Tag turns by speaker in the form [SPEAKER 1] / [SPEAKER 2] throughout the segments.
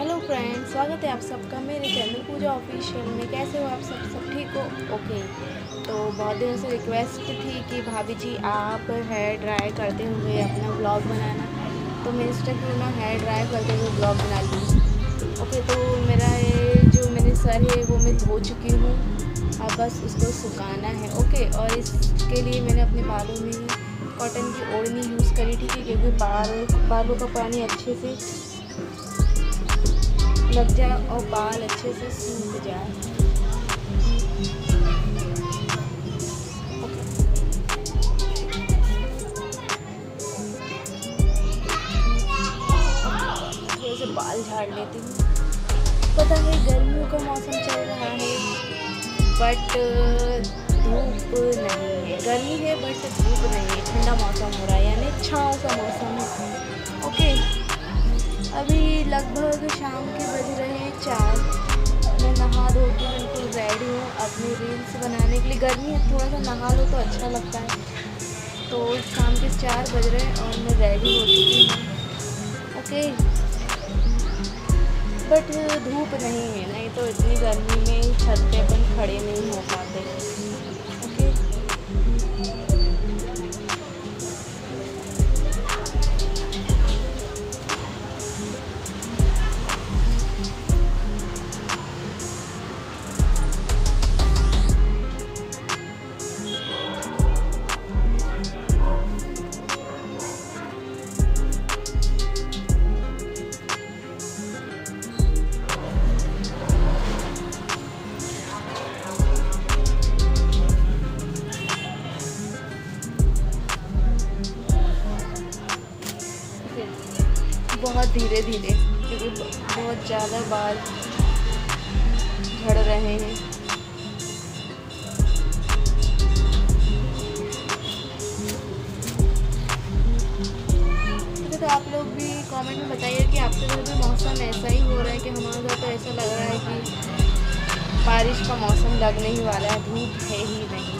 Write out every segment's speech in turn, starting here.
[SPEAKER 1] Hello friends, स्वागत है आप सबका मेरे चैनल पूजा ऑफिशियल में। कैसे हो आप सब ठीक हो? ओके। तो बहुत दिनों से रिक्वेस्ट थी कि भाभी जी आप हेयर ड्राई करते हुए अपना ब्लॉग बनाना, तो मैं सोचा क्यों ना हेयर ड्राई करते हुए ब्लॉग बना लूँ। ओके, तो मेरा ये जो मेरे सर है वो मैं धो चुकी हूँ, अब बस उसको सुखाना है। ओके, और इसके लिए मैंने अपने बालों में कॉटन की ओढ़नी यूज़ करी थी क्योंकि बालों का पानी अच्छे से लग जाए और बाल अच्छे से सूख जाए। थोड़े से बाल झाड़ लेती हूँ। पता है गर्मियों का मौसम चल रहा है बट धूप नहीं है। गर्मी है बट धूप नहीं है, ठंडा मौसम हो रहा है, यानी छाँव का मौसम है। ओके, अभी लगभग शाम के बज रहे हैं 4। मैं नहा धो के बिल्कुल रेडी हूँ अपनी रील्स बनाने के लिए। गर्मी है, थोड़ा सा नहा लो तो अच्छा लगता है। तो शाम के 4 बज रहे हैं और मैं रेडी हो चुकी हूँ। ओके, बट धूप नहीं है, नहीं तो इतनी गर्मी में छत पे अपन खड़े नहीं हो पाते। ओके, बहुत धीरे धीरे क्योंकि बहुत ज़्यादा बाल झड़ रहे हैं। तो आप लोग भी कमेंट में बताइए कि आपके घर में मौसम ऐसा ही हो रहा है कि हमारे घर तो ऐसा लग रहा है कि बारिश का मौसम लगने ही वाला है, धूप है ही नहीं।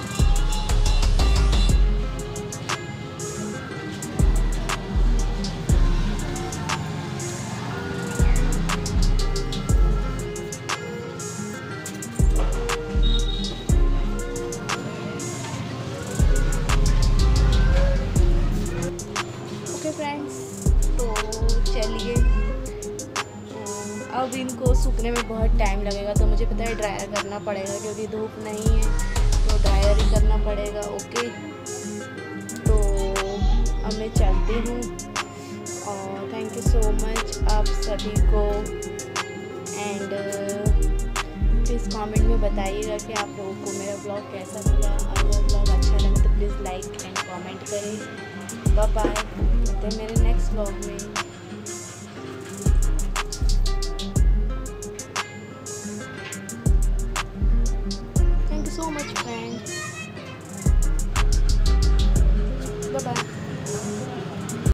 [SPEAKER 1] फ्रेंड्स, तो चलिए, अब इनको सूखने में बहुत टाइम लगेगा, तो मुझे पता है ड्रायर करना पड़ेगा क्योंकि धूप नहीं है, तो ड्रायर ही करना पड़ेगा। ओके, तो अब मैं चलती हूँ और थैंक यू सो मच आप सभी को। एंड प्लीज़ कमेंट में बताइएगा कि आप लोगों को मेरा ब्लॉग कैसा लगा। अगर ब्लॉग अच्छा लगा तो प्लीज़ लाइक एंड कमेंट करें। बाय बाय, मिलते हैं मेरे नेक्स्ट ब्लॉग में। Thank you so much friends.